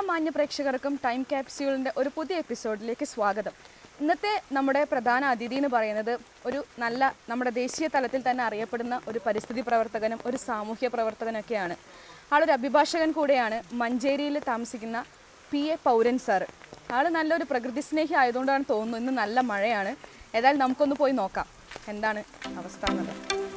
മാന്യ പ്രേക്ഷകർക്കും ടൈം ക്യാപ്സ്യൂളിൻ്റെ ഒരു പുതിയ എപ്പിസോഡിലേക്ക് സ്വാഗതം. ഇന്നത്തെ നമ്മുടെ പ്രധാന അതിഥി എന്ന് പറയുന്നത് നമ്മുടെ ദേശീയ തലത്തിൽ തന്നെ അറിയപ്പെടുന്ന ഒരു പരിസ്ഥിതി പ്രവർത്തകനും ഒരു സാമൂഹ്യ പ്രവർത്തകനൊക്കെയാണ്. ആളൊരു അഭിഭാഷകൻ കൂടെയാണ്. മഞ്ചേരിയിൽ താമസിക്കുന്ന PA പൗരൻ സാറ്. ആൾ നല്ലൊരു പ്രകൃതി സ്നേഹി ആയതുകൊണ്ടാണ് തോന്നുന്നു ഇന്ന് നല്ല മഴയാണ്. ഏതായാലും നമുക്കൊന്ന് പോയി നോക്കാം എന്താണ് അവസ്ഥ എന്നുള്ളത്.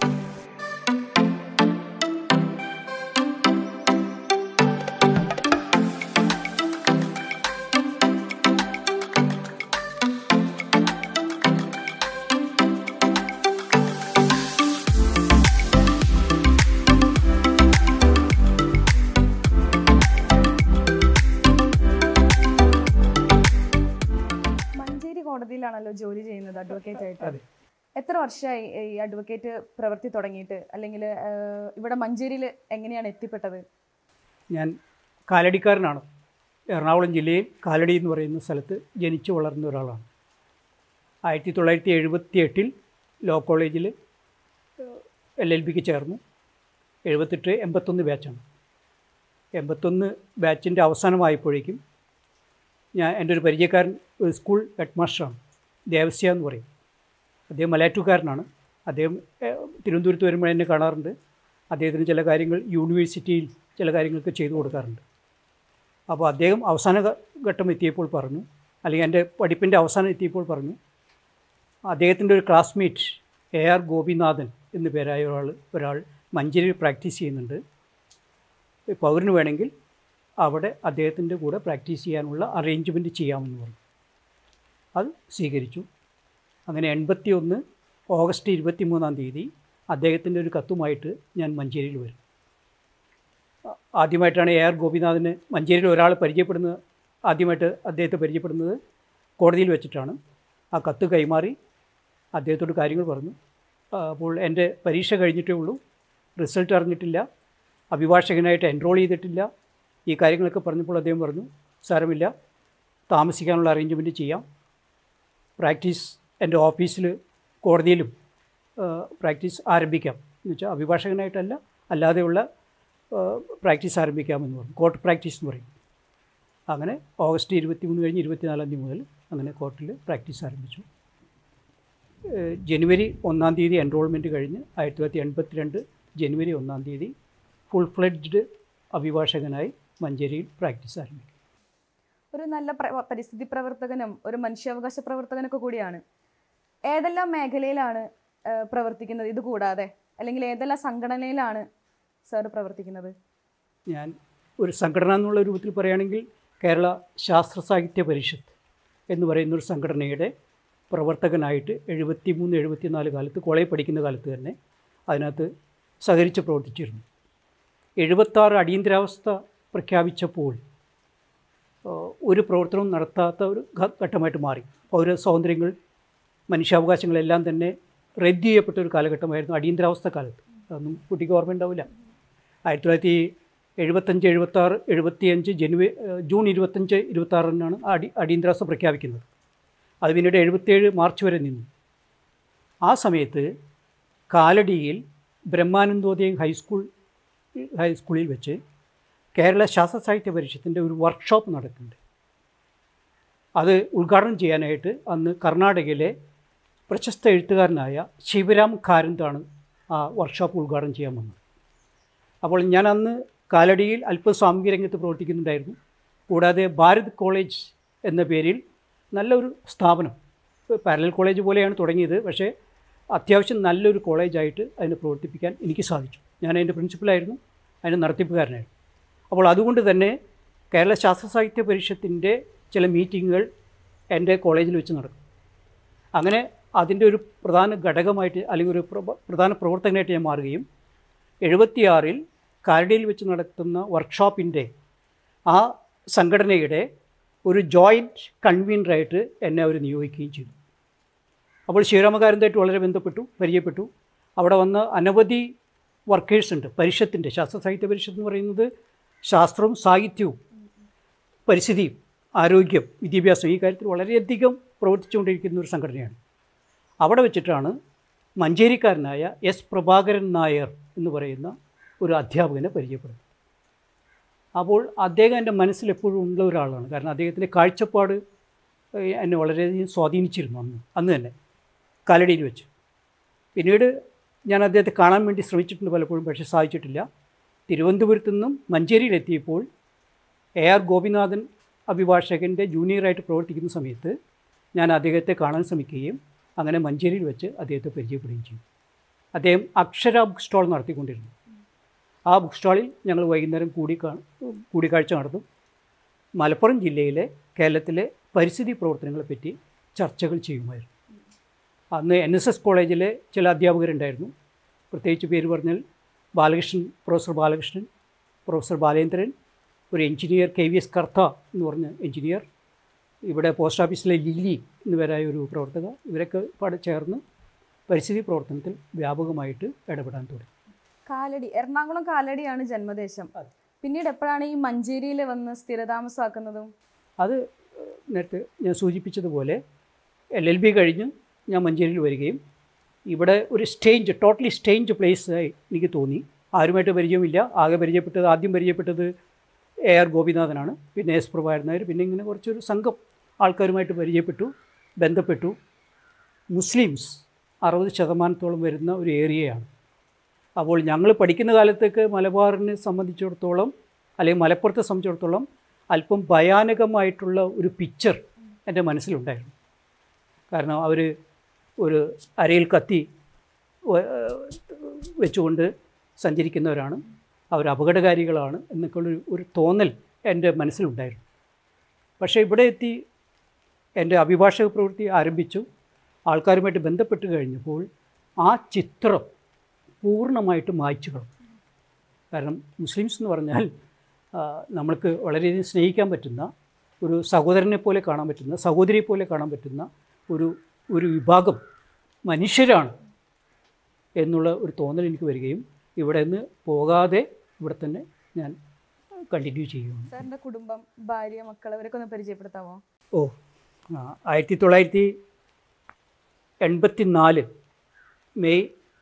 കോടതിയിലാണല്ലോ ജോലി ചെയ്യുന്നത് അഡ്വക്കേറ്റ് ആയിട്ട്. എത്ര വർഷമായി ഈ അഡ്വക്കേറ്റ് പ്രവൃത്തി തുടങ്ങിയിട്ട്, അല്ലെങ്കിൽ ഇവിടെ മഞ്ചേരിയിൽ എങ്ങനെയാണ് എത്തിപ്പെട്ടത്? ഞാൻ കാലടിക്കാരനാണ്. എറണാകുളം ജില്ലയിൽ കാലടി എന്ന് പറയുന്ന സ്ഥലത്ത് ജനിച്ചു വളർന്ന ഒരാളാണ്. 1978 ലോ കോളേജിൽ LLBക്ക് ചേർന്നു. 78-81 ബാച്ചാണ്. 81 ബാച്ചിൻ്റെ അവസാനമായപ്പോഴേക്കും എൻ്റെ ഒരു പരിചയക്കാരൻ ഒരു സ്കൂൾ ഹെഡ് മാസ്റ്ററാണ്, ദേവസ്യ എന്ന് പറയും. അദ്ദേഹം മലയാറ്റൂക്കാരനാണ്. അദ്ദേഹം തിരുവനന്തപുരത്ത് വരുമ്പോൾ എന്നെ കാണാറുണ്ട്. അദ്ദേഹത്തിന് ചില കാര്യങ്ങൾ യൂണിവേഴ്സിറ്റിയിൽ ചില കാര്യങ്ങളൊക്കെ ചെയ്തു കൊടുക്കാറുണ്ട്. അപ്പോൾ അദ്ദേഹം അവസാന ഘട്ടം എത്തിയപ്പോൾ പറഞ്ഞു, അല്ലെങ്കിൽ എൻ്റെ പഠിപ്പിൻ്റെ അവസാനം എത്തിയപ്പോൾ പറഞ്ഞു, അദ്ദേഹത്തിൻ്റെ ഒരു ക്ലാസ്മേറ്റ് AR ഗോപിനാഥൻ എന്നു പേരായ ഒരാൾ മഞ്ചേരിയിൽ പ്രാക്ടീസ് ചെയ്യുന്നുണ്ട്. പൗരന് വേണമെങ്കിൽ അവിടെ അദ്ദേഹത്തിൻ്റെ കൂടെ പ്രാക്ടീസ് ചെയ്യാനുള്ള അറേഞ്ച്മെൻറ്റ് ചെയ്യാമെന്ന് പറഞ്ഞു. അത് സ്വീകരിച്ചു. അങ്ങനെ 81 ഓഗസ്റ്റ് 23 അദ്ദേഹത്തിൻ്റെ ഒരു കത്തുമായിട്ട് ഞാൻ മഞ്ചേരിയിൽ വരും. ആദ്യമായിട്ടാണ് AR ഗോപിനാഥന് മഞ്ചേരിയിൽ ഒരാൾ പരിചയപ്പെടുന്നത്. ആദ്യമായിട്ട് അദ്ദേഹത്തെ പരിചയപ്പെടുന്നത് കോടതിയിൽ വെച്ചിട്ടാണ്. ആ കത്ത് കൈമാറി അദ്ദേഹത്തോട് കാര്യങ്ങൾ പറഞ്ഞു. അപ്പോൾ എൻ്റെ പരീക്ഷ കഴിഞ്ഞിട്ടേ ഉള്ളൂ, റിസൾട്ട് അറിഞ്ഞിട്ടില്ല, അഭിഭാഷകനായിട്ട് എൻറോൾ ചെയ്തിട്ടില്ല. ഈ കാര്യങ്ങളൊക്കെ പറഞ്ഞപ്പോൾ അദ്ദേഹം പറഞ്ഞു, സാരമില്ല, താമസിക്കാനുള്ള അറേഞ്ച്മെൻറ്റ് ചെയ്യാം, പ്രാക്ടീസ് എൻ്റെ ഓഫീസിൽ കോടതിയിലും പ്രാക്ടീസ് ആരംഭിക്കാം എന്ന് വെച്ചാൽ അഭിഭാഷകനായിട്ടല്ല, അല്ലാതെയുള്ള പ്രാക്ടീസ് ആരംഭിക്കാമെന്ന് പറഞ്ഞു. കോർട്ട് പ്രാക്ടീസ് എന്ന് പറയും. അങ്ങനെ ഓഗസ്റ്റ് 23 കഴിഞ്ഞ് 24 മുതൽ അങ്ങനെ കോർട്ടിൽ പ്രാക്ടീസ് ആരംഭിച്ചു. ജനുവരി 1 എൻറോൾമെൻറ്റ് കഴിഞ്ഞ് 1982 ജനുവരി 1 ഫുൾ ഫ്ലെഡ്ജ്ഡ് അഭിഭാഷകനായി മഞ്ചേരിയിൽ പ്രാക്ടീസ് ആരംഭിക്കും. ഒരു നല്ല പരിസ്ഥിതി പ്രവർത്തകനും ഒരു മനുഷ്യാവകാശ പ്രവർത്തകനൊക്കെ കൂടിയാണ്. ഏതെല്ലാം മേഖലയിലാണ് പ്രവർത്തിക്കുന്നത് ഇത് കൂടാതെ, അല്ലെങ്കിൽ ഏതെല്ലാം സംഘടനയിലാണ് സാർ പ്രവർത്തിക്കുന്നത്? ഞാൻ ഒരു സംഘടന എന്നുള്ള രൂപത്തിൽ പറയുകയാണെങ്കിൽ കേരള ശാസ്ത്ര സാഹിത്യ പരിഷത്ത് എന്ന് പറയുന്നൊരു സംഘടനയുടെ പ്രവർത്തകനായിട്ട് 73-74 കാലത്ത്, കോളേജ് പഠിക്കുന്ന കാലത്ത് തന്നെ അതിനകത്ത് സഹകരിച്ച് പ്രവർത്തിച്ചിരുന്നു. 76 അടിയന്തരാവസ്ഥ പ്രഖ്യാപിച്ചപ്പോൾ ഒരു പ്രവർത്തനവും നടത്താത്ത ഒരു ഘട്ടമായിട്ട് മാറി. പൗര സ്വാതന്ത്ര്യങ്ങൾ, മനുഷ്യാവകാശങ്ങളെല്ലാം തന്നെ റദ്ദ് ചെയ്യപ്പെട്ട ഒരു കാലഘട്ടമായിരുന്നു അടിയന്തരാവസ്ഥ കാലത്ത്. അതൊന്നും കുട്ടിക്ക് ഓർമ്മ ഉണ്ടാവില്ല. 1975, 76, 75 ജൂൺ 25, 26 അടിയന്തരാവസ്ഥ പ്രഖ്യാപിക്കുന്നത്. അത് പിന്നീട് 77 മാർച്ച് വരെ നിന്നു. ആ സമയത്ത് കാലടിയിൽ ബ്രഹ്മാനന്ദോദയം ഹൈസ്കൂളിൽ വെച്ച് കേരള ശാസ്ത്ര സാഹിത്യ പരിഷത്തിൻ്റെ ഒരു വർക്ക്ഷോപ്പ് നടക്കുന്നുണ്ട്. അത് ഉദ്ഘാടനം ചെയ്യാനായിട്ട് അന്ന് കർണാടകയിലെ പ്രശസ്ത എഴുത്തുകാരനായ ശിവരാം കാരന്താണ് ആ വർക്ക്ഷോപ്പ് ഉദ്ഘാടനം ചെയ്യാൻ വന്നത്. അപ്പോൾ ഞാൻ അന്ന് കാലടിയിൽ അല്പം സാമൂഹിക രംഗത്ത് പ്രവർത്തിക്കുന്നുണ്ടായിരുന്നു. കൂടാതെ ഭാരത് കോളേജ് എന്ന പേരിൽ നല്ലൊരു സ്ഥാപനം, പാരലൽ കോളേജ് പോലെയാണ് തുടങ്ങിയത്, പക്ഷേ അത്യാവശ്യം നല്ലൊരു കോളേജായിട്ട് അതിനെ പ്രവർത്തിപ്പിക്കാൻ എനിക്ക് സാധിച്ചു. ഞാൻ അതിൻ്റെ പ്രിൻസിപ്പലായിരുന്നു, അതിൻ്റെ നടത്തിപ്പുകാരനായിരുന്നു. അപ്പോൾ അതുകൊണ്ട് തന്നെ കേരള ശാസ്ത്ര സാഹിത്യ പരിഷത്തിൻ്റെ ചില മീറ്റിങ്ങുകൾ എൻ്റെ കോളേജിൽ വെച്ച് നടക്കും. അങ്ങനെ അതിൻ്റെ ഒരു പ്രധാന ഘടകമായിട്ട്, അല്ലെങ്കിൽ ഒരു പ്രധാന പ്രവർത്തകനായിട്ട് ഞാൻ മാറുകയും 76 കാലടിയിൽ വെച്ച് നടത്തുന്ന വർക്ക്ഷോപ്പിൻ്റെ ആ സംഘടനയുടെ ഒരു ജോയിൻറ്റ് കൺവീനറായിട്ട് എന്നെ അവർ നിയോഗിക്കുകയും ചെയ്തു. അപ്പോൾ ശിവരാമകാരന്തായിട്ട് വളരെ പരിചയപ്പെട്ടു. അവിടെ വന്ന അനവധി വർക്കേഴ്സ് ഉണ്ട്. പരിഷത്തിൻ്റെ, ശാസ്ത്ര സാഹിത്യ പരിഷത്ത് എന്ന് പറയുന്നത് ശാസ്ത്രവും സാഹിത്യവും പരിസ്ഥിതിയും ആരോഗ്യം വിദ്യാഭ്യാസം ഈ കാര്യത്തിൽ വളരെയധികം പ്രവർത്തിച്ചുകൊണ്ടിരിക്കുന്ന ഒരു സംഘടനയാണ്. അവിടെ വെച്ചിട്ടാണ് മഞ്ചേരിക്കാരനായ എസ് പ്രഭാകരൻ നായർ എന്ന് പറയുന്ന ഒരു അധ്യാപകനെ പരിചയപ്പെടുന്നത്. അപ്പോൾ അദ്ദേഹം എൻ്റെ മനസ്സിൽ എപ്പോഴും ഉള്ള ഒരാളാണ്. കാരണം അദ്ദേഹത്തിൻ്റെ കാഴ്ചപ്പാട് എന്നെ വളരെയധികം സ്വാധീനിച്ചിരുന്നു അന്ന് തന്നെ കാലടിയിൽ വെച്ച്. പിന്നീട് ഞാൻ അദ്ദേഹത്തെ കാണാൻ വേണ്ടി ശ്രമിച്ചിട്ടുണ്ട് പലപ്പോഴും, പക്ഷേ സാധിച്ചിട്ടില്ല. തിരുവനന്തപുരത്തു നിന്നും മഞ്ചേരിയിലെത്തിയപ്പോൾ AR ഗോപിനാഥൻ അഭിഭാഷകൻ്റെ ജൂനിയറായിട്ട് പ്രവർത്തിക്കുന്ന സമയത്ത് ഞാൻ അദ്ദേഹത്തെ കാണാൻ ശ്രമിക്കുകയും അങ്ങനെ മഞ്ചേരിയിൽ വെച്ച് അദ്ദേഹത്തെ പരിചയപ്പെടുകയും ചെയ്തു. അദ്ദേഹം അക്ഷര ബുക്ക് സ്റ്റാൾ നടത്തിക്കൊണ്ടിരുന്നു. ആ ബുക്ക് സ്റ്റാളിൽ ഞങ്ങൾ വൈകുന്നേരം കൂടിക്കാഴ്ച നടന്നു. മലപ്പുറം ജില്ലയിലെ കേരളത്തിലെ പരിസ്ഥിതി പ്രവർത്തനങ്ങളെപ്പറ്റി ചർച്ചകൾ ചെയ്യുമായിരുന്നു. അന്ന് NSS കോളേജിലെ ചില അധ്യാപകരുണ്ടായിരുന്നു. പ്രത്യേകിച്ച് പേര് പറഞ്ഞാൽ പ്രൊഫസർ ബാലകൃഷ്ണൻ, പ്രൊഫസർ ബാലേന്ദ്രൻ, ഒരു എഞ്ചിനീയർ KVS കർത്ത എന്ന് പറഞ്ഞ എഞ്ചിനീയർ, ഇവിടെ പോസ്റ്റ് ഓഫീസിലെ ലില്ലി എന്നിവരായ ഒരു പ്രവർത്തക, ഇവരൊക്കെ ചേർന്ന് പരിസ്ഥിതി പ്രവർത്തനത്തിൽ വ്യാപകമായിട്ട് ഇടപെടാൻ തുടങ്ങി. കാലടി, എറണാകുളം കാലടിയാണ് ജന്മദേശം. പിന്നീട് എപ്പോഴാണ് ഈ മഞ്ചേരിയിൽ വന്ന് സ്ഥിരതാമസമാക്കുന്നതും? അത് നേരത്തെ ഞാൻ സൂചിപ്പിച്ചതുപോലെ LLB കഴിഞ്ഞ് ഞാൻ മഞ്ചേരിയിൽ വരികയും ഇവിടെ ഒരു ടോട്ടലി സ്റ്റേഞ്ച് പ്ലേസായി എനിക്ക് തോന്നി. ആരുമായിട്ട് പരിചയമില്ല. ആദ്യം പരിചയപ്പെട്ടത് AR ഗോപിനാഥനാണ്, പിന്നെ S പ്രഭാകരൻ നായർ, പിന്നെ ഇങ്ങനെ കുറച്ചൊരു സംഘം ആൾക്കാരുമായിട്ട് ബന്ധപ്പെട്ടു. മുസ്ലിംസ് 60% വരുന്ന ഒരു ഏരിയയാണ്. അപ്പോൾ ഞങ്ങൾ പഠിക്കുന്ന കാലത്തേക്ക് മലബാറിനെ സംബന്ധിച്ചിടത്തോളം അല്ലെങ്കിൽ മലപ്പുറത്തെ സംബന്ധിച്ചിടത്തോളം അല്പം ഭയാനകമായിട്ടുള്ള ഒരു പിക്ചർ എൻ്റെ മനസ്സിലുണ്ടായിരുന്നു. കാരണം അവർ ഒരു അരയിൽ കത്തി വെച്ചുകൊണ്ട് സഞ്ചരിക്കുന്നവരാണ്, അവർ അപകടകാരികളാണ് എന്നൊക്കെയുള്ള ഒരു തോന്നൽ എൻ്റെ മനസ്സിലുണ്ടായിരുന്നു. പക്ഷേ ഇവിടെ എത്തി എൻ്റെ അഭിഭാഷക പ്രവൃത്തി ആരംഭിച്ചു. ആൾക്കാരുമായിട്ട് ബന്ധപ്പെട്ട് കഴിഞ്ഞപ്പോൾ ആ ചിത്രം പൂർണ്ണമായിട്ട് മായ്ച്ചു കളഞ്ഞു. കാരണം മുസ്ലിംസ് എന്ന് പറഞ്ഞാൽ നമ്മൾക്ക് വളരെയധികം സ്നേഹിക്കാൻ പറ്റുന്ന, ഒരു സഹോദരനെ പോലെ കാണാൻ പറ്റുന്ന, സഹോദരിയെ പോലെ കാണാൻ പറ്റുന്ന ഒരു വിഭാഗം മനുഷ്യരാണ് എന്നുള്ള ഒരു തോന്നൽ എനിക്ക് വരികയും ഇവിടെ നിന്ന് പോകാതെ ഇവിടെ തന്നെ ഞാൻ കണ്ടിന്യൂ ചെയ്യുകയാണ്. സാറിൻ്റെ കുടുംബം, ഭാര്യ, മക്കൾ, അവരൊക്കെ ഒന്ന് പരിചയപ്പെടുത്താമോ? 1984 മെയ്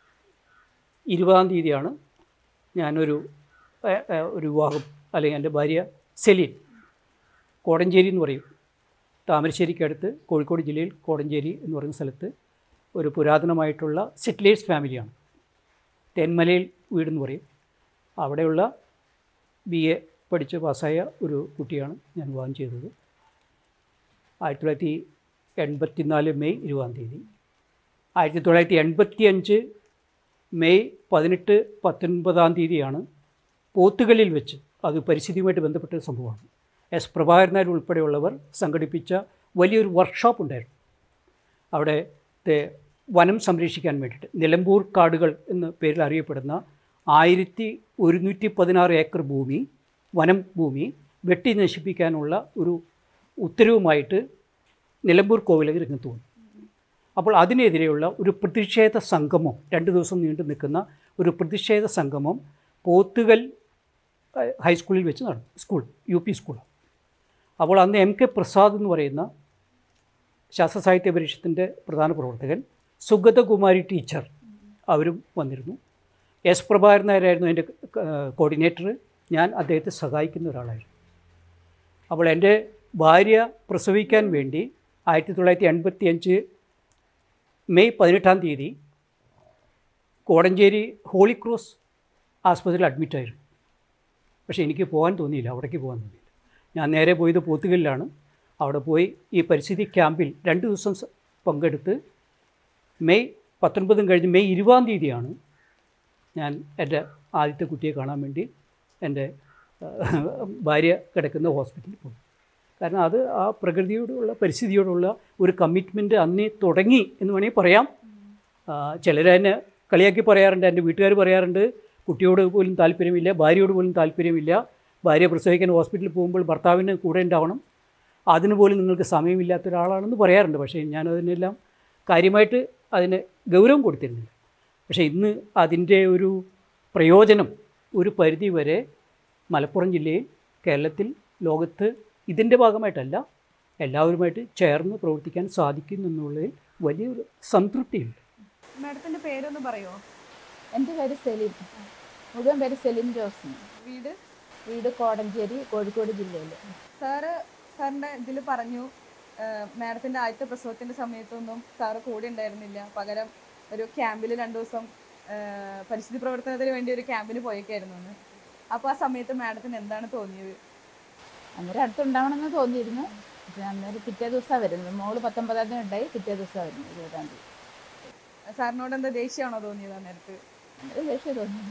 20 ഞാനൊരു വിവാഹം, അല്ലെങ്കിൽ എൻ്റെ ഭാര്യ സെലീൻ, കോടഞ്ചേരി എന്ന് പറയും, താമരശ്ശേരിക്കടുത്ത് കോഴിക്കോട് ജില്ലയിൽ കോടഞ്ചേരി എന്ന് പറയുന്ന സ്ഥലത്ത് ഒരു പുരാതനമായിട്ടുള്ള സെറ്റിലേഴ്സ് ഫാമിലിയാണ്. തെന്മലയിൽ വീടെന്ന് പറയും. അവിടെയുള്ള BA പഠിച്ച് പാസ്സായ ഒരു കുട്ടിയാണ് ഞാൻ വിവാഹം ചെയ്തത്. 1984 മെയ് 20. 1985 മെയ് 18, 19 പോത്തുകല്ലിൽ വെച്ച്, അത് പരിസ്ഥിതിയുമായിട്ട് ബന്ധപ്പെട്ട സംഭവമാണ്, S പ്രഭാകരൻ നായർ ഉൾപ്പെടെയുള്ളവർ സംഘടിപ്പിച്ച വലിയൊരു വർക്ക്ഷോപ്പ് ഉണ്ടായിരുന്നു. അവിടെ വനം സംരക്ഷിക്കാൻ വേണ്ടിയിട്ട് നിലമ്പൂർ കാടുകൾ എന്ന പേരിൽ അറിയപ്പെടുന്ന 1116 ഏക്കർ ഭൂമി, വനം ഭൂമി വെട്ടി നശിപ്പിക്കാനുള്ള ഒരു ഉത്തരവുമായിട്ട് നിലമ്പൂർ കോവിലകർ രംഗത്ത് വന്നു. അപ്പോൾ അതിനെതിരെയുള്ള ഒരു പ്രതിഷേധ സംഗമം, 2 ദിവസം നീണ്ടു നിൽക്കുന്ന ഒരു പ്രതിഷേധ സംഗമം പോത്തുകൽ ഹൈസ്കൂളിൽ വെച്ച് നടന്നു. UP സ്കൂളാണ്. അപ്പോൾ അന്ന് MK പ്രസാദ് എന്ന് പറയുന്ന ശാസ്ത്ര സാഹിത്യ പരിഷത്തിൻ്റെ പ്രധാന പ്രവർത്തകൻ, സുഗതകുമാരി ടീച്ചർ, അവരും വന്നിരുന്നു. S പ്രഭാകരൻ നായരായിരുന്നു എൻ്റെ കോർഡിനേറ്റർ. ഞാൻ അദ്ദേഹത്തെ സഹായിക്കുന്ന ഒരാളായിരുന്നു. അപ്പോൾ എൻ്റെ ഭാര്യ പ്രസവിക്കാൻ വേണ്ടി 1985 മെയ് 18 കോടഞ്ചേരി ഹോളി ക്രോസ് ആസ്പത്രിയിൽ അഡ്മിറ്റായിരുന്നു. പക്ഷേ എനിക്ക് പോകാൻ തോന്നിയില്ല, അവിടേക്ക് പോകാൻ തോന്നിയില്ല. ഞാൻ നേരെ പോയത് പോത്തുകല്ലിലാണ്. അവിടെ പോയി ഈ പരിസ്ഥിതി ക്യാമ്പിൽ 2 ദിവസം പങ്കെടുത്ത് മെയ് 19 കഴിഞ്ഞ് മെയ് 20 ഞാൻ എൻ്റെ ആദ്യത്തെ കുട്ടിയെ കാണാൻ വേണ്ടി എൻ്റെ ഭാര്യ കിടക്കുന്ന ഹോസ്പിറ്റലിൽ പോയി. കാരണം അത് ആ പ്രകൃതിയോടുള്ള, പരിസ്ഥിതിയോടുള്ള ഒരു കമ്മിറ്റ്മെൻറ്റ് അന്നേ തുടങ്ങി എന്ന് വേണമെങ്കിൽ പറയാം. ചിലർ എന്നെ കളിയാക്കി പറയാറുണ്ട്, എൻ്റെ വീട്ടുകാർ പറയാറുണ്ട്, കുട്ടിയോട് പോലും താല്പര്യമില്ല, ഭാര്യയോട് പോലും താല്പര്യമില്ല, ഭാര്യ പ്രസവിക്കാൻ ഹോസ്പിറ്റലിൽ പോകുമ്പോൾ ഭർത്താവിന് കൂടെ ഉണ്ടാവണം, അതിന് പോലും നിങ്ങൾക്ക് സമയമില്ലാത്ത ഒരാളാണെന്ന് പറയാറുണ്ട്. പക്ഷേ ഞാനതിനെല്ലാം കാര്യമായിട്ട് അതിന് ഗൗരവം കൊടുത്തിരുന്നില്ല. പക്ഷേ ഇന്ന് അതിൻ്റെ ഒരു പ്രയോജനം ഒരു പരിധി വരെ മലപ്പുറം ജില്ലയിൽ, കേരളത്തിൽ, ലോകത്ത് ഇതിൻ്റെ ഭാഗമായിട്ടല്ല, എല്ലാവരുമായിട്ട് ചേർന്ന് പ്രവർത്തിക്കാൻ സാധിക്കുന്നു എന്നുള്ളതിൽ വലിയൊരു സംതൃപ്തിയുണ്ട്. മാഡത്തിൻ്റെ പേരൊന്ന് പറയുമോ? എൻ്റെ പേര് സെലിൻ, മുഴുവൻ പേര് സെലിൻ ജോസ്. വീട്? വീട് കോടഞ്ചേരി, കോഴിക്കോട് ജില്ലയിൽ. സാറിൻ്റെ ഇതിൽ പറഞ്ഞു മാഡത്തിൻ്റെ ആദ്യത്തെ പ്രസവത്തിൻ്റെ സമയത്തൊന്നും സാറ് കൂടെ ഉണ്ടായിരുന്നില്ല, പകരം ഒരു ക്യാമ്പിൽ 2 ദിവസം പരിസ്ഥിതി പ്രവർത്തനത്തിന് വേണ്ടി ഒരു ക്യാമ്പിന് പോയേക്കായിരുന്നു എന്ന്. അപ്പോൾ ആ സമയത്ത് മാഡത്തിന് എന്താണ് തോന്നിയത്? അന്നേരം അടുത്തുണ്ടാവണമെന്ന് തോന്നിയിരുന്നു. പക്ഷേ അന്നേരം പിറ്റേ ദിവസമാണ് വരുന്നത്. മോള് 19-ാം തീയതി ഉണ്ടായി, പിറ്റേ ദിവസമാണ് വരുന്നത് 20-ാം തീയതി. സാറിനോട് എന്താ ദേഷ്യമാണോ തോന്നിയത് അന്നേരത്ത്? അന്നേരം ദേഷ്യം തോന്നി.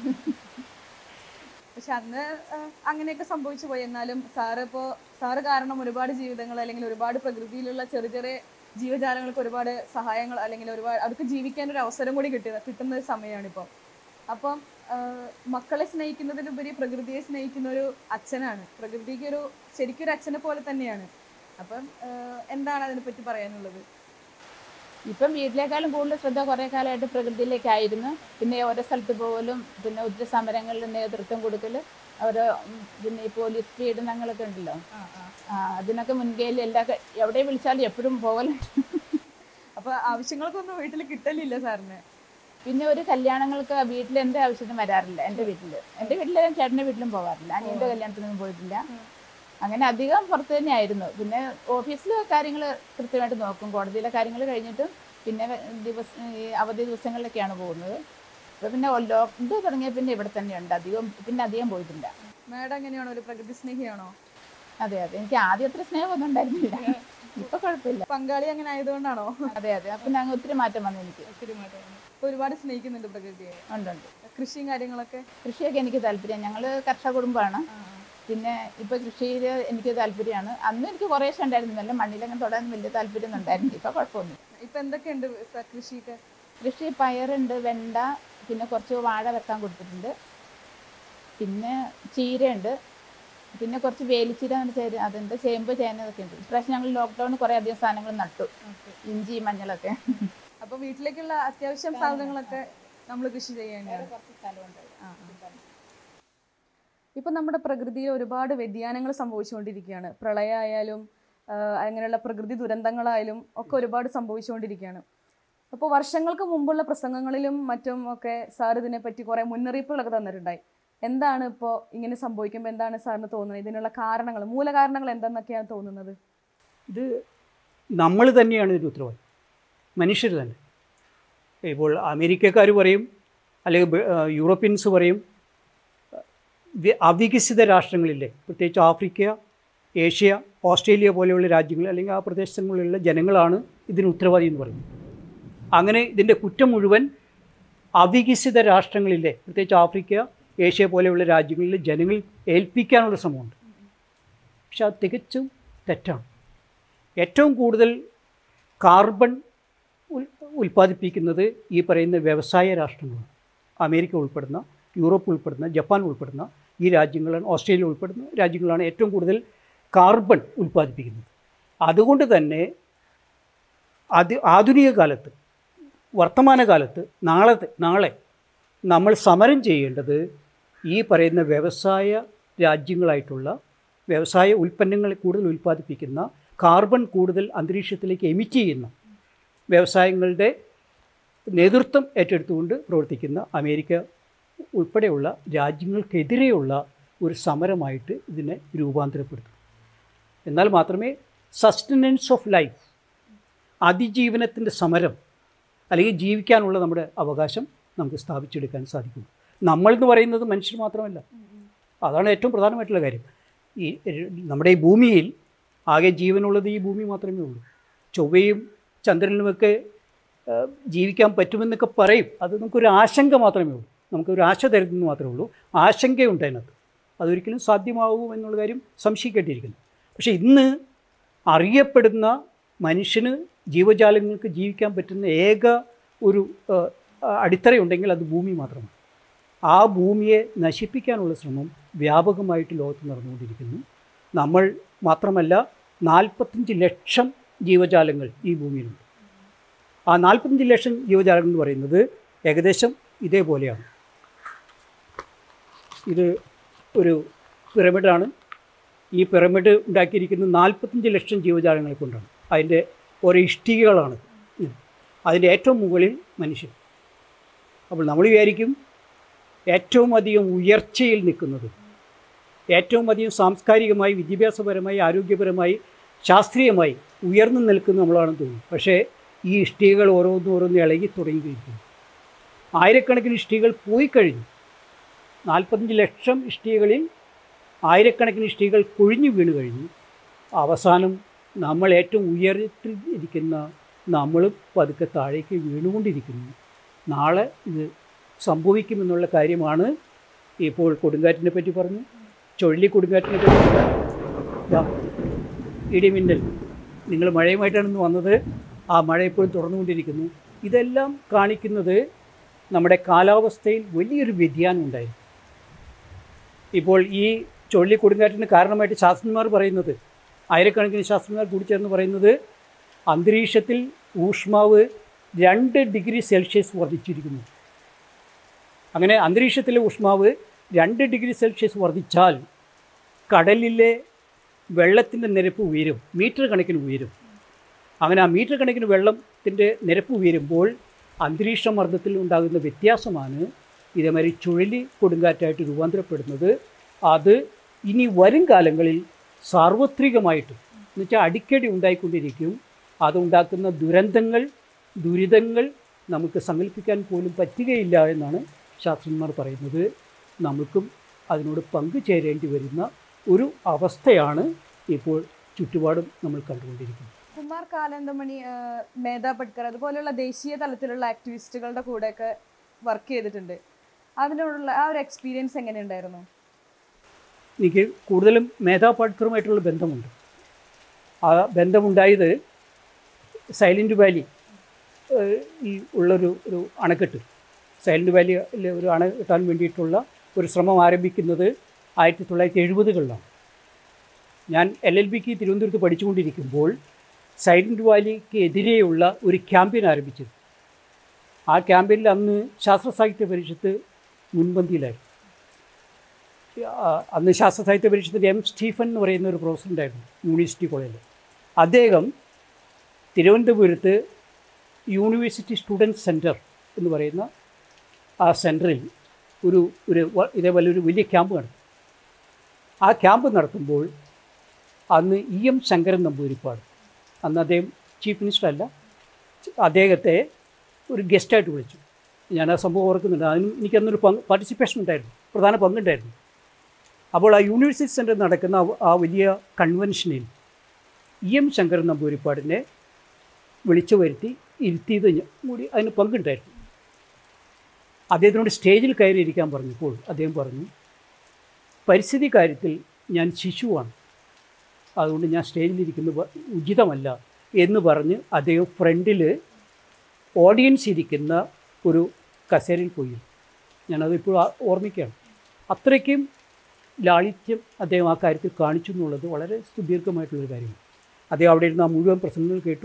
പക്ഷെ അന്ന് അങ്ങനെയൊക്കെ സംഭവിച്ചു പോയി. എന്നാലും സാറ് കാരണം ഒരുപാട് ജീവിതങ്ങൾ അല്ലെങ്കിൽ ഒരുപാട് പ്രകൃതിയിലുള്ള ചെറിയ ചെറിയ ജീവജാലങ്ങൾക്ക് ഒരുപാട് സഹായങ്ങൾ അല്ലെങ്കിൽ ഒരുപാട് അവർക്ക് ജീവിക്കാൻ ഒരു അവസരം കൂടി കിട്ടുന്ന ഒരു സമയമാണിപ്പോൾ. അപ്പം മക്കളെ സ്നേഹിക്കുന്നതിനുപരി പ്രകൃതിയെ സ്നേഹിക്കുന്ന ഒരു അച്ഛനാണ്. പ്രകൃതിക്ക് ശരിക്കും ഒരു അച്ഛനെ പോലെ തന്നെയാണ്. അപ്പം എന്താണ് അതിനെപ്പറ്റി പറയാനുള്ളത്? ഇപ്പം വീട്ടിലേക്കാളും കൂടുതൽ ശ്രദ്ധ കുറേ കാലമായിട്ട് പ്രകൃതിയിലേക്കായിരുന്നു. പിന്നെ ഓരോ സ്ഥലത്ത് പോകലും, പിന്നെ ഒത്തിരി സമരങ്ങളിൽ നേതൃത്വം കൊടുക്കൽ, ഓരോ പിന്നെ ഈ പോലീസ് പീഡനങ്ങളൊക്കെ ഉണ്ടല്ലോ, അതിനൊക്കെ മുൻകൈയിൽ എവിടെ വിളിച്ചാലും എപ്പോഴും പോകലുണ്ട്. അപ്പോൾ ആവശ്യങ്ങൾക്കൊന്നും വീട്ടിൽ കിട്ടലില്ല സാറിന്? പിന്നെ ഒരു കല്യാണങ്ങൾക്ക് വീട്ടിൽ എൻ്റെ ആവശ്യത്തിന് വരാറില്ല. എൻ്റെ വീട്ടിൽ ചേട്ടൻ്റെ വീട്ടിലും പോകാറില്ല. അനിയൻ്റെ കല്യാണത്തിനൊന്നും പോയിട്ടില്ല. അങ്ങനെ അധികം പുറത്ത് തന്നെയായിരുന്നു. പിന്നെ ഓഫീസിലെ കാര്യങ്ങൾ കൃത്യമായിട്ട് നോക്കും. കോടതിയിലെ കാര്യങ്ങൾ കഴിഞ്ഞിട്ടും പിന്നെ ഈ അവധി ദിവസങ്ങളിലൊക്കെയാണ് പോകുന്നത്. അപ്പോൾ പിന്നെ ലോക്ക്ഡൗൺ തുടങ്ങിയ പിന്നെ ഇവിടെ തന്നെയുണ്ട്. അധികം പോയിട്ടില്ല. മാഡം എങ്ങനെയാണോ, ഒരു പ്രകൃതി സ്നേഹിയാണോ? അതെ. എനിക്ക് ആദ്യം അത്ര സ്നേഹമൊന്നും ഉണ്ടായിരുന്നില്ല. ഇപ്പൊ കുഴപ്പമില്ല. പങ്കാളി അങ്ങനെ ആയതുകൊണ്ടാണോ? അതെ. അപ്പം ഞങ്ങൾ ഒത്തിരി മാറ്റം വന്നു. എനിക്ക് ഒത്തിരി മാറ്റം. ഇപ്പൊ ഒരുപാട് സ്നേഹിക്കുന്നുണ്ട് പ്രകൃതിയെ? ഉണ്ട്. കൃഷിയും കാര്യങ്ങളൊക്കെ? കൃഷിയൊക്കെ എനിക്ക് താല്പര്യം. ഞങ്ങൾ കർഷക കുടുംബമാണ്. പിന്നെ ഇപ്പോൾ കൃഷിയിൽ എനിക്ക് താല്പര്യമാണ്. അന്ന് എനിക്ക് കുറേശ്ശെ ഉണ്ടായിരുന്നില്ല. മണ്ണിലങ്ങനെ തൊടാൻ വലിയ താല്പര്യം ഉണ്ടായിരുന്നു. ഇപ്പം കുഴപ്പമൊന്നുമില്ല. ഇപ്പം എന്തൊക്കെയുണ്ട് കൃഷിയൊക്കെ? കൃഷി പയറുണ്ട്, വെണ്ട, പിന്നെ കുറച്ച് വാഴ വെക്കാൻ കൊടുത്തിട്ടുണ്ട്, പിന്നെ ചീരയുണ്ട്, പിന്നെ കുറച്ച് വേലിച്ചീര അതുണ്ട്, ചേമ്പ്, ചേന ഇതൊക്കെ ഉണ്ട്. ഇപ്രാവശ്യം ഞങ്ങൾ ലോക്ക്ഡൗണിൽ കുറേ അധികം സാധനങ്ങൾ നട്ടു, ഇഞ്ചി, മഞ്ഞളൊക്കെ. അപ്പോൾ വീട്ടിലേക്കുള്ള അത്യാവശ്യം സാധനങ്ങളൊക്കെ നമ്മൾ കൃഷി ചെയ്യേണ്ടതാണ്. കുറച്ച് സ്ഥലമുണ്ട്. ഇപ്പം നമ്മുടെ പ്രകൃതിയിൽ ഒരുപാട് വ്യതിയാനങ്ങൾ സംഭവിച്ചുകൊണ്ടിരിക്കുകയാണ്. പ്രളയമായാലും അങ്ങനെയുള്ള പ്രകൃതി ദുരന്തങ്ങളായാലും ഒക്കെ ഒരുപാട് സംഭവിച്ചുകൊണ്ടിരിക്കുകയാണ്. അപ്പോൾ വർഷങ്ങൾക്ക് മുമ്പുള്ള പ്രസംഗങ്ങളിലും മറ്റും ഒക്കെ സാർ ഇതിനെപ്പറ്റി കുറേ മുന്നറിയിപ്പുകളൊക്കെ തന്നിട്ടുണ്ടായി. എന്താണ് ഇപ്പോൾ ഇങ്ങനെ സംഭവിക്കുമ്പോൾ എന്താണ് സാറിന് തോന്നുന്നത്? ഇതിനുള്ള കാരണങ്ങൾ, മൂലകാരണങ്ങൾ എന്തെന്നൊക്കെയാണ് തോന്നുന്നത്? ഇത് നമ്മൾ തന്നെയാണ് ഇതിന് ഉത്തരവാദി, മനുഷ്യർ തന്നെ. ഇപ്പോൾ അമേരിക്കക്കാർ പറയും, അല്ലെങ്കിൽ യൂറോപ്യൻസ് പറയും, അവികസിത രാഷ്ട്രങ്ങളിലെ പ്രത്യേകിച്ച് ആഫ്രിക്ക, ഏഷ്യ, ഓസ്ട്രേലിയ പോലെയുള്ള രാജ്യങ്ങൾ അല്ലെങ്കിൽ ആ പ്രദേശങ്ങളിലുള്ള ജനങ്ങളാണ് ഇതിന് ഉത്തരവാദി എന്ന് പറയുന്നത്. അങ്ങനെ ഇതിൻ്റെ കുറ്റം മുഴുവൻ അവികസിത രാഷ്ട്രങ്ങളിലെ പ്രത്യേകിച്ച് ആഫ്രിക്ക, ഏഷ്യ പോലെയുള്ള രാജ്യങ്ങളിലെ ജനങ്ങളിൽ ഏൽപ്പിക്കാനുള്ള ശ്രമമുണ്ട്. പക്ഷെ അത് തികച്ചും തെറ്റാണ്. ഏറ്റവും കൂടുതൽ കാർബൺ ഉൽപ്പാദിപ്പിക്കുന്നത് ഈ പറയുന്ന വ്യവസായ രാഷ്ട്രങ്ങളാണ്. അമേരിക്ക ഉൾപ്പെടുന്ന, യൂറോപ്പ് ഉൾപ്പെടുന്ന, ജപ്പാൻ ഉൾപ്പെടുന്ന ഈ രാജ്യങ്ങളാണ്, ഓസ്ട്രേലിയ ഉൾപ്പെടുന്ന രാജ്യങ്ങളാണ് ഏറ്റവും കൂടുതൽ കാർബൺ ഉൽപ്പാദിപ്പിക്കുന്നത്. അതുകൊണ്ട് തന്നെ ആധുനിക കാലത്ത്, വർത്തമാനകാലത്ത്, നാളെ നമ്മൾ സമരം ചെയ്യേണ്ടത് ഈ പറയുന്ന വ്യവസായ രാജ്യങ്ങളായിട്ടുള്ള വ്യവസായ ഉൽപ്പന്നങ്ങൾ കൂടുതൽ ഉൽപ്പാദിപ്പിക്കുന്ന, കാർബൺ കൂടുതൽ അന്തരീക്ഷത്തിലേക്ക് എമിറ്റ് ചെയ്യുന്ന വ്യവസായങ്ങളുടെ നേതൃത്വം ഏറ്റെടുത്തുകൊണ്ട് പ്രവർത്തിക്കുന്ന അമേരിക്ക ഉൾപ്പെടെയുള്ള രാജ്യങ്ങൾക്കെതിരെയുള്ള ഒരു സമരമായിട്ട് ഇതിനെ രൂപാന്തരപ്പെടുത്തും. എന്നാൽ മാത്രമേ സസ്റ്റനൻസ് ഓഫ് ലൈഫ്, അതിജീവനത്തിൻ്റെ സമരം അല്ലെങ്കിൽ ജീവിക്കാനുള്ള നമ്മുടെ അവകാശം നമുക്ക് സ്ഥാപിച്ചെടുക്കാൻ സാധിക്കും. നമ്മളെന്ന് പറയുന്നത് മനുഷ്യർ മാത്രമല്ല, അതാണ് ഏറ്റവും പ്രധാനമായിട്ടുള്ള കാര്യം. ഈ നമ്മുടെ ഈ ഭൂമിയിൽ ആകെ ജീവനുള്ളത് ഈ ഭൂമി മാത്രമേ ഉള്ളൂ. ചൊവ്വയും ചന്ദ്രനിലുമൊക്കെ ജീവിക്കാൻ പറ്റുമെന്നൊക്കെ പറയും. അത് നമുക്കൊരു ആശങ്ക മാത്രമേ ഉള്ളൂ, നമുക്കൊരു ആശ തരുന്നത് മാത്രമേ ഉള്ളൂ. ആശങ്കയുണ്ട് അതിനകത്ത്. അതൊരിക്കലും സാധ്യമാവും എന്നുള്ള കാര്യം സംശയിക്കേണ്ടിയിരിക്കുന്നു. പക്ഷേ ഇന്ന് അറിയപ്പെടുന്ന മനുഷ്യന്, ജീവജാലങ്ങൾക്ക് ജീവിക്കാൻ പറ്റുന്ന ഏക ഒരു അടിത്തറയുണ്ടെങ്കിൽ അത് ഭൂമി മാത്രമാണ്. ആ ഭൂമിയെ നശിപ്പിക്കാനുള്ള ശ്രമം വ്യാപകമായിട്ട് ലോകത്ത് നടന്നുകൊണ്ടിരിക്കുന്നു. നമ്മൾ മാത്രമല്ല, 45 ലക്ഷം ജീവജാലങ്ങൾ ഈ ഭൂമിയിലുണ്ട്. ആ 45 ലക്ഷം ജീവജാലങ്ങൾ എന്ന് പറയുന്നത് ഏകദേശം ഇതേപോലെയാണ്. ഇത് ഒരു പിരമിഡാണ്. ഈ പിരമിഡ് ഉണ്ടാക്കിയിരിക്കുന്നത് 45 ലക്ഷം ജീവജാലങ്ങളെ കൊണ്ടാണ്. അതിൻ്റെ ഓരോ ഇഷ്ടികകളാണ്. അതിൻ്റെ ഏറ്റവും മുകളിൽ മനുഷ്യൻ. അപ്പോൾ നമ്മൾ വിചാരിക്കും ഏറ്റവും അധികം ഉയർച്ചയിൽ നിൽക്കുന്നത്, ഏറ്റവും അധികം സാംസ്കാരികമായി, വിദ്യാഭ്യാസപരമായി, ആരോഗ്യപരമായി, ശാസ്ത്രീയമായി ഉയർന്നു നിൽക്കുന്ന നമ്മളാണെന്ന് തോന്നുന്നു. പക്ഷേ ഈ ഇഷ്ടികകൾ ഓരോന്നും ഇളകി തുടങ്ങിയിരിക്കുന്നു. ആയിരക്കണക്കിന് ഇഷ്ടികകൾ പോയി കഴിഞ്ഞു. 45 ലക്ഷം ഇഷ്ടികകളിൽ ആയിരക്കണക്കിന് ഇഷ്ടികകൾ കൊഴിഞ്ഞു വീണ് കഴിഞ്ഞു. അവസാനം നമ്മൾ ഏറ്റവും ഉയരത്തിൽ ഇരിക്കുന്ന നമ്മൾ പതുക്കെ താഴേക്ക് വീണുകൊണ്ടിരിക്കുന്നു. നാളെ ഇത് സംഭവിക്കുമെന്നുള്ള കാര്യമാണ് ഇപ്പോൾ കൊടുങ്കാറ്റിനെ പറ്റി പറഞ്ഞു, ചുഴലിക്കൊടുങ്കാറ്റിനെ പറ്റി പറഞ്ഞു, ഇടിമിന്നൽ. നിങ്ങൾ മഴയുമായിട്ടാണ് വന്നത്, ആ മഴ ഇപ്പോഴും തുടർന്നുകൊണ്ടിരിക്കുന്നു. ഇതെല്ലാം കാണിക്കുന്നത് നമ്മുടെ കാലാവസ്ഥയിൽ വലിയൊരു വ്യതിയാനം ഉണ്ടായിരുന്നു. ഇപ്പോൾ ഈ ചുഴലിക്കൊടുങ്കാറ്റിന് കാരണമായിട്ട് ശാസ്ത്രജ്ഞന്മാർ പറയുന്നത്, ആയിരക്കണക്കിന് ശാസ്ത്രജ്ഞന്മാർ കൂടിച്ചേർന്ന് പറയുന്നത്, അന്തരീക്ഷത്തിൽ ഊഷ്മാവ് 2 ഡിഗ്രി സെൽഷ്യസ് വർദ്ധിച്ചിരിക്കുന്നു. അങ്ങനെ അന്തരീക്ഷത്തിലെ ഊഷ്മാവ് 2 ഡിഗ്രി സെൽഷ്യസ് വർദ്ധിച്ചാൽ കടലിലെ വെള്ളത്തിൻ്റെ നിരപ്പ് ഉയരും, മീറ്റർ കണക്കിന് ഉയരും. അങ്ങനെ ആ മീറ്റർ കണക്കിന് വെള്ളത്തിൻ്റെ നിരപ്പ് ഉയരുമ്പോൾ അന്തരീക്ഷ മർദ്ദത്തിൽ ഉണ്ടാകുന്ന വ്യത്യാസമാണ് ഇതേമാതിരി ചുഴലി കൊടുങ്കാറ്റായിട്ട് രൂപാന്തരപ്പെടുന്നത്. അത് ഇനി വരും കാലങ്ങളിൽ സാർവത്രികമായിട്ടും എന്നുവെച്ചാൽ അടിക്കടി ഉണ്ടായിക്കൊണ്ടിരിക്കും. അതുണ്ടാക്കുന്ന ദുരിതങ്ങൾ നമുക്ക് സങ്കല്പിക്കാൻ പോലും പറ്റുകയില്ല എന്നാണ് ശാസ്ത്രജ്ഞന്മാർ പറയുന്നത്. നമുക്കും അതിനോട് പങ്കുചേരേണ്ടി വരുന്ന ഒരു അവസ്ഥയാണ് ഇപ്പോൾ ചുറ്റുപാടും നമ്മൾ കണ്ടുകൊണ്ടിരിക്കുന്നത്. കുമാർ കാലന്തമണി, മേധാ പട്കർ അതുപോലെയുള്ള ദേശീയ തലത്തിലുള്ള ആക്ടിവിസ്റ്റുകളുടെ കൂടെയൊക്കെ വർക്ക് ചെയ്തിട്ടുണ്ട്. അതിനോടുള്ള ആ ഒരു എക്സ്പീരിയൻസ് എങ്ങനെയുണ്ടായിരുന്നു? എനിക്ക് കൂടുതലും മേധാ പട്കറുമായിട്ടുള്ള ബന്ധമുണ്ട്. ആ ബന്ധമുണ്ടായത് സൈലൻറ്റ് വാലി ഈ ഉള്ളൊരു അണക്കെട്ട്, സൈലൻറ്റ് വാലിയിൽ ഒരു അണ കെട്ടാൻ വേണ്ടിയിട്ടുള്ള ഒരു ശ്രമം ആരംഭിക്കുന്നത് 1970-കളിലാണ്. ഞാൻ LLBക്ക് തിരുവനന്തപുരത്ത് പഠിച്ചുകൊണ്ടിരിക്കുമ്പോൾ സൈലൻറ്റ് വാലിക്ക് എതിരെയുള്ള ഒരു ക്യാമ്പയിൻ ആരംഭിച്ചത്. ആ ക്യാമ്പയിനിൽ അന്ന് ശാസ്ത്ര സാഹിത്യ പരിഷത്ത് മുൻപന്തിയിലായിരുന്നു. അന്ന് ശാസ്ത്ര സാഹിത്യ പരിഷത്തിൻ്റെ M. സ്റ്റീഫൻ എന്ന് പറയുന്ന ഒരു പ്രൊഫസർ ഉണ്ടായിരുന്നു യൂണിവേഴ്സിറ്റി കോളേജിൽ. അദ്ദേഹം തിരുവനന്തപുരത്ത് യൂണിവേഴ്സിറ്റി സ്റ്റുഡൻറ്റ് സെൻറ്റർ എന്ന് പറയുന്ന ആ സെൻറ്ററിൽ ഇതേപോലെ ഒരു വലിയ ക്യാമ്പ് നടത്തി. ആ ക്യാമ്പ് നടത്തുമ്പോൾ അന്ന് EM ശങ്കരൻ നമ്പൂതിരിപ്പാട്, അന്ന് അദ്ദേഹം ചീഫ് മിനിസ്റ്റർ അല്ല, അദ്ദേഹത്തെ ഒരു ഗസ്റ്റായിട്ട് വിളിച്ചു. ഞാൻ ആ സംഭവം ഓർക്കുന്നുണ്ട്. അതിനും എനിക്കന്നൊരു പാർട്ടിസിപ്പേഷൻ ഉണ്ടായിരുന്നു, പ്രധാന പങ്കുണ്ടായിരുന്നു. അപ്പോൾ ആ യൂണിവേഴ്സിറ്റി സെൻറ്റർ നടക്കുന്ന ആ വലിയ കൺവെൻഷനിൽ EM ശങ്കരൻ നമ്പൂതിരിപ്പാടിനെ വിളിച്ചു വരുത്തി ഇരുത്തിയത് കൂടി അതിന് പങ്കുണ്ടായിരുന്നു. അദ്ദേഹത്തിനോട് സ്റ്റേജിൽ കയറിയിരിക്കാൻ പറഞ്ഞപ്പോൾ അദ്ദേഹം പറഞ്ഞു, പരിസ്ഥിതി കാര്യത്തിൽ ഞാൻ ശിശുവാണ്, അതുകൊണ്ട് ഞാൻ സ്റ്റേജിലിരിക്കുന്നത് ഉചിതമല്ല എന്ന് പറഞ്ഞ് അദ്ദേഹം ഫ്രണ്ടിൽ ഓഡിയൻസ് ഇരിക്കുന്ന ഒരു കസേരയിൽ പോയി. ഞാനതിപ്പോൾ ഓർമ്മിക്കുകയാണ്. അത്രയ്ക്കും ലാളിത്യം അദ്ദേഹം ആ കാര്യത്തിൽ കാണിച്ചു എന്നുള്ളത് വളരെ സുദീർഘമായിട്ടുള്ളൊരു കാര്യമാണ്. അദ്ദേഹം അവിടെ ഇരുന്ന് ആ മുഴുവൻ പ്രസംഗങ്ങൾ കേട്ടു.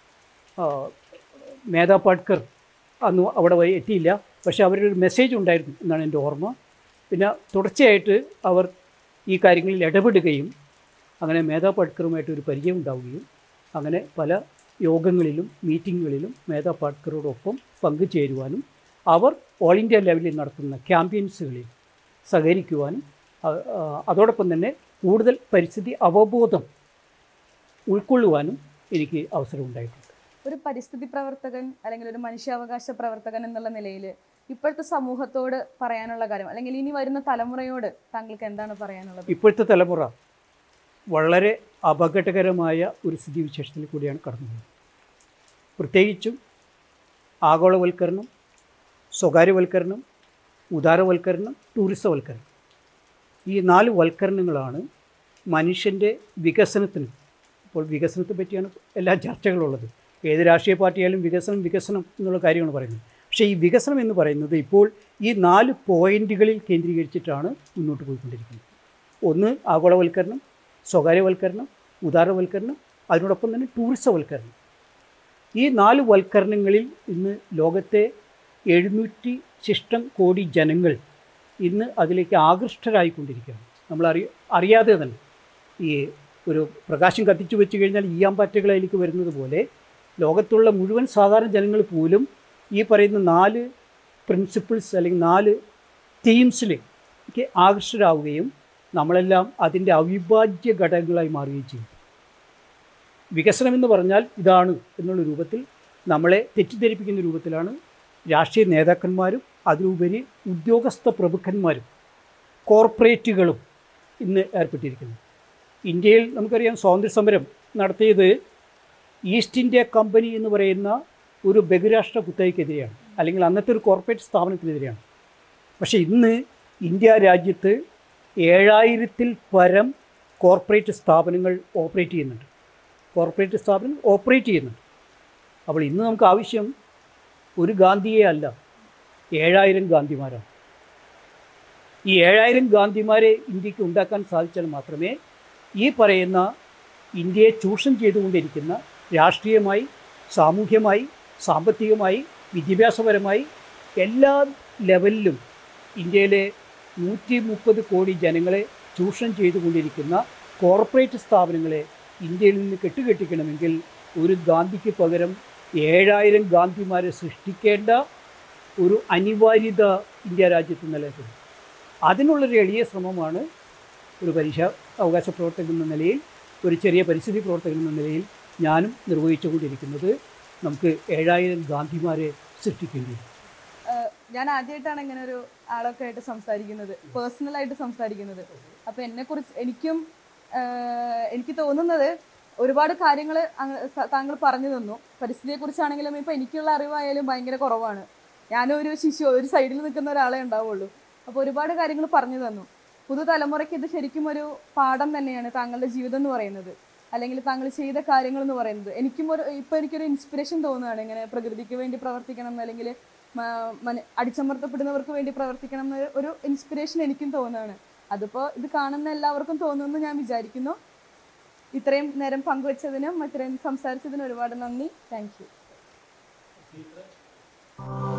മേധാ പട്കർ അന്ന് അവിടെ എത്തിയില്ല, പക്ഷേ അവരൊരു മെസ്സേജ് ഉണ്ടായിരുന്നു എന്നാണ് എൻ്റെ ഓർമ്മ. പിന്നെ തുടർച്ചയായിട്ട് അവർ ഈ കാര്യങ്ങളിൽ ഇടപെടുകയും അങ്ങനെ മേധാ പട്കറുമായിട്ടൊരു പരിചയം ഉണ്ടാവുകയും അങ്ങനെ പല യോഗങ്ങളിലും മീറ്റിങ്ങുകളിലും മേധാ പട്കറോടൊപ്പം പങ്കുചേരുവാനും അവർ ഓൾ ഇന്ത്യ ലെവലിൽ നടത്തുന്ന ക്യാമ്പയിൻസുകളിൽ സഹകരിക്കുവാനും അതോടൊപ്പം തന്നെ കൂടുതൽ പരിസ്ഥിതി അവബോധം ഉൾക്കൊള്ളുവാനും എനിക്ക് അവസരമുണ്ടായിട്ടുണ്ട്. ഒരു പരിസ്ഥിതി പ്രവർത്തകൻ അല്ലെങ്കിൽ ഒരു മനുഷ്യാവകാശ പ്രവർത്തകൻ എന്നുള്ള നിലയിൽ ഇപ്പോഴത്തെ സമൂഹത്തോട് പറയാനുള്ള കാര്യം, അല്ലെങ്കിൽ ഇനി വരുന്ന തലമുറയോട് താങ്കൾക്ക് എന്താണ് പറയാനുള്ളത്? ഇപ്പോഴത്തെ തലമുറ വളരെ അപകടകരമായ ഒരു സ്ഥിതിവിശേഷത്തിൽ കൂടിയാണ് കടന്നുപോകുന്നത്. പ്രത്യേകിച്ചും ആഗോളവൽക്കരണം, സ്വകാര്യവൽക്കരണം, ഉദാരവൽക്കരണം, ടൂറിസവൽക്കരണം, ഈ 4 വൽക്കരണങ്ങളാണ് മനുഷ്യൻ്റെ വികസനത്തിന്. ഇപ്പോൾ വികസനത്തെ പറ്റിയാണ് എല്ലാ ചർച്ചകളുള്ളത്. ഏത് രാഷ്ട്രീയ പാർട്ടിയായാലും വികസനം എന്നുള്ള കാര്യമാണ് പറയുന്നത്. പക്ഷേ ഈ വികസനം എന്ന് പറയുന്നത് ഇപ്പോൾ ഈ 4 പോയിൻറ്റുകളിൽ കേന്ദ്രീകരിച്ചിട്ടാണ് മുന്നോട്ട് പോയിക്കൊണ്ടിരിക്കുന്നത്. ഒന്ന് ആഗോളവൽക്കരണം, സ്വകാര്യവൽക്കരണം, ഉദാരവൽക്കരണം, അതിനോടൊപ്പം തന്നെ ടൂറിസവൽക്കരണം. ഈ 4 വൽക്കരണങ്ങളിൽ ഇന്ന് ലോകത്തെ 700 കോടി ജനങ്ങൾ ഇന്ന് അതിലേക്ക് ആകൃഷ്ടരായിക്കൊണ്ടിരിക്കുകയാണ്. നമ്മൾ അറിയാതെ തന്നെ ഈ ഒരു പ്രകാശം കത്തിച്ചു വെച്ച് കഴിഞ്ഞാൽ ഈയാമ്പാറ്റകൾ അതിലേക്ക് വരുന്നത് പോലെ ലോകത്തുള്ള മുഴുവൻ സാധാരണ ജനങ്ങൾ പോലും ഈ പറയുന്ന 4 പ്രിൻസിപ്പിൾസ് അല്ലെങ്കിൽ 4 തീംസിലേക്ക് ആകൃഷ്ടരാവുകയും നമ്മളെല്ലാം അതിൻ്റെ അവിഭാജ്യ ഘടകങ്ങളായി മാറുകയും ചെയ്യും. വികസനമെന്ന് പറഞ്ഞാൽ ഇതാണ് എന്നുള്ള രൂപത്തിൽ നമ്മളെ തെറ്റിദ്ധരിപ്പിക്കുന്ന രൂപത്തിലാണ് രാഷ്ട്രീയ നേതാക്കന്മാരും അതിലുപരി ഉദ്യോഗസ്ഥ പ്രമുഖന്മാരും കോർപ്പറേറ്റുകളും ഇന്ന് ഏർപ്പെട്ടിരിക്കുന്നത്. ഇന്ത്യയിൽ നമുക്കറിയാം സ്വാതന്ത്ര്യ സമരം നടത്തിയത് ഈസ്റ്റ് ഇന്ത്യ കമ്പനി എന്ന് പറയുന്ന ഒരു ബഹുരാഷ്ട്ര കുത്തകയ്ക്കെതിരെയാണ്, അല്ലെങ്കിൽ അന്നത്തെ ഒരു കോർപ്പറേറ്റ് സ്ഥാപനത്തിനെതിരെയാണ്. പക്ഷേ ഇന്ന് ഇന്ത്യ രാജ്യത്ത് 7000-ൽ പരം കോർപ്പറേറ്റ് സ്ഥാപനങ്ങൾ ഓപ്പറേറ്റ് ചെയ്യുന്നുണ്ട്. അപ്പോൾ ഇന്ന് നമുക്ക് ആവശ്യം ഒരു ഗാന്ധിയെ അല്ല, 7000 ഗാന്ധിമാരാണ്. ഈ 7000 ഗാന്ധിമാരെ ഇന്ത്യക്ക് ഉണ്ടാക്കാൻ സാധിച്ചാൽ മാത്രമേ ഈ പറയുന്ന ഇന്ത്യയെ ചൂഷണം ചെയ്തുകൊണ്ടിരിക്കുന്ന രാഷ്ട്രീയമായി, സാമൂഹ്യമായി, സാമ്പത്തികമായി, വിദ്യാഭ്യാസപരമായി എല്ലാ ലെവലിലും ഇന്ത്യയിലെ 130 കോടി ജനങ്ങളെ ചൂഷണം ചെയ്തുകൊണ്ടിരിക്കുന്ന കോർപ്പറേറ്റ് സ്ഥാപനങ്ങളെ ഇന്ത്യയിൽ നിന്ന് കെട്ടുകെട്ടിക്കണമെങ്കിൽ ഒരു ഗാന്ധിക്ക് പകരം 7000 ഗാന്ധിമാരെ സൃഷ്ടിക്കേണ്ട ഒരു അനിവാര്യത ഇന്ത്യ രാജ്യത്ത് നിലനിൽക്കുന്നു. അതിനുള്ളൊരു എളിയ ശ്രമമാണ് ഒരു അവകാശ പ്രവർത്തകൻ എന്ന നിലയിൽ, ഒരു ചെറിയ പരിസ്ഥിതി പ്രവർത്തകൻ എന്ന നിലയിൽ ഞാനും നിർവഹിച്ചുകൊണ്ടിരിക്കുന്നത്. നമുക്ക് 7000 ഗാന്ധിമാരെ സൃഷ്ടിക്കേണ്ടിയിരുന്നു. ഞാൻ ആദ്യമായിട്ടാണ് ഇങ്ങനെ ഒരു ആളൊക്കെ ആയിട്ട് സംസാരിക്കുന്നത്, പേഴ്സണലായിട്ട് സംസാരിക്കുന്നത്. അപ്പോൾ എന്നെക്കുറിച്ച് എനിക്ക് തോന്നുന്നത് ഒരുപാട് കാര്യങ്ങൾ താങ്കൾ പറഞ്ഞു തന്നു. പരിസ്ഥിതിയെക്കുറിച്ചാണെങ്കിലും ഇപ്പോൾ എനിക്കുള്ള അറിവായാലും ഭയങ്കര കുറവാണ്. ഞാനൊരു ഒരു സൈഡിൽ നിൽക്കുന്ന ഒരാളെ ഉണ്ടാവുള്ളൂ. അപ്പോൾ ഒരുപാട് കാര്യങ്ങൾ പറഞ്ഞു തന്നു. പുതുതലമുറയ്ക്ക് ഇത് ശരിക്കും ഒരു പാഠം തന്നെയാണ് താങ്കളുടെ ജീവിതം എന്ന് പറയുന്നത്, അല്ലെങ്കിൽ താങ്കൾ ചെയ്ത കാര്യങ്ങൾ എന്ന് പറയുന്നത്. ഇപ്പോൾ എനിക്കൊരു ഇൻസ്പിറേഷൻ തോന്നുകയാണ്. ഇങ്ങനെ പ്രകൃതിക്ക് വേണ്ടി പ്രവർത്തിക്കണം എന്ന്, അല്ലെങ്കിൽ അടിച്ചമർത്തപ്പെടുന്നവർക്ക് വേണ്ടി പ്രവർത്തിക്കണം എന്ന ഒരു ഇൻസ്പിറേഷൻ എനിക്കും തോന്നുകയാണ്. അതിപ്പോൾ ഇത് കാണുന്ന എല്ലാവർക്കും തോന്നുമെന്ന് ഞാൻ വിചാരിക്കുന്നു. ഇത്രയും നേരം പങ്കുവച്ചതിനും ഇത്രയും സംസാരിച്ചതിനും ഒരുപാട് നന്ദി. Thank U.